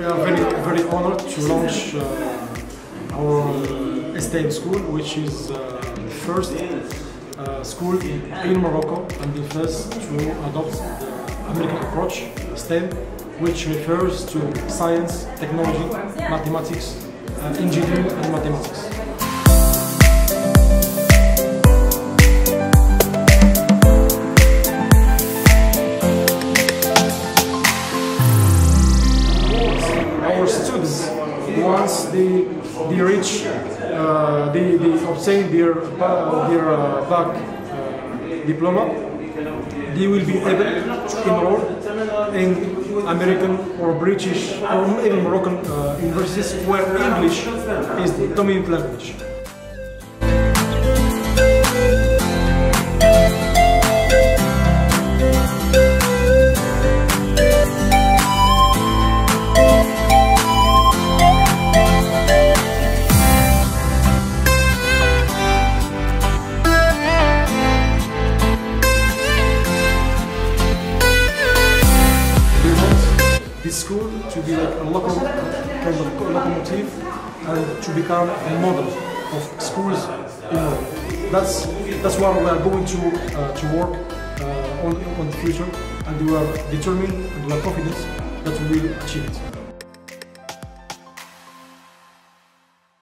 We are very honored to launch our STM School, which is the first school in Morocco and the first to adopt the American approach, STEM, which refers to science, technology, mathematics, engineering and mathematics. Our students, once they reach, they obtain their back diploma, they will be able to enroll in American or British or even Moroccan universities where English is the dominant language. This school to be like a local kind of locomotive and to become a model of schools in Morocco. That's what we are going to work on the future, and we are determined and we are confident that we will achieve it.